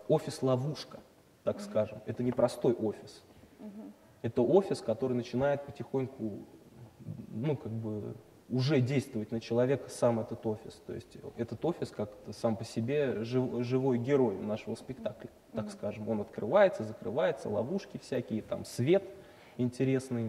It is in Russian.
офис-ловушка, так скажем. Это не простой офис. Это офис, который начинает потихоньку, ну, как бы, уже действовать на человека сам этот офис. То есть этот офис как сам по себе живой герой нашего спектакля, так скажем. Он открывается, закрывается, ловушки всякие, там свет интересный.